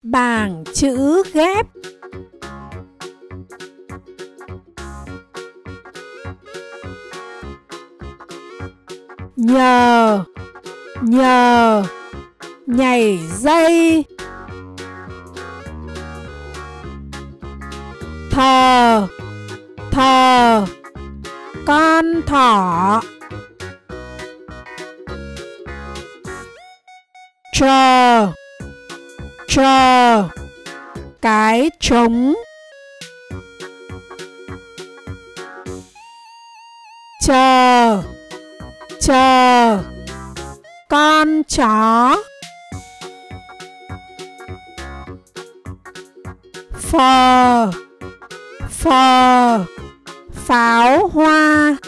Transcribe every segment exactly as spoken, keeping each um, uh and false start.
Bảng chữ ghép. Nhờ, nhờ, nhảy dây. Thờ, thờ, con thỏ. Chờ, chờ, cái trống. Chờ, chờ, con chó. Phờ, phờ, pháo hoa.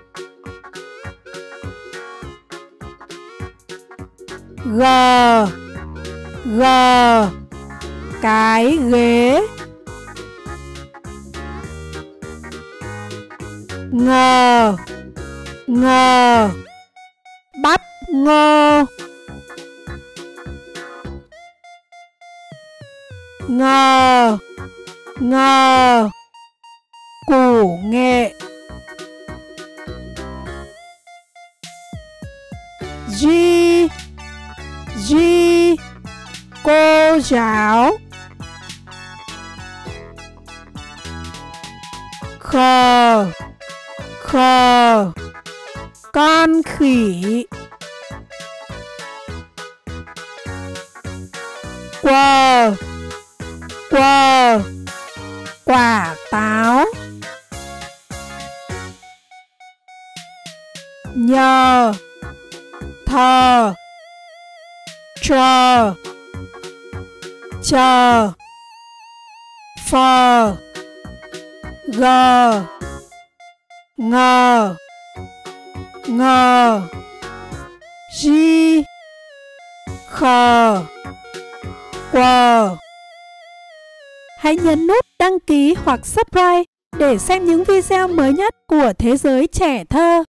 Gờ, gờ, cái ghế. Ngờ, ngờ, bắp ngô. Ngờ, ngờ, củ nghệ. Duy, duy, cô giáo. Khờ, khờ, con khỉ. Quờ, quờ, quả táo. Nhờ, thờ, chờ, chờ, phờ, gờ, ngờ, ngờ, di, khờ, quờ. Hãy nhấn nút đăng ký hoặc subscribe để xem những video mới nhất của Thế giới trẻ thơ.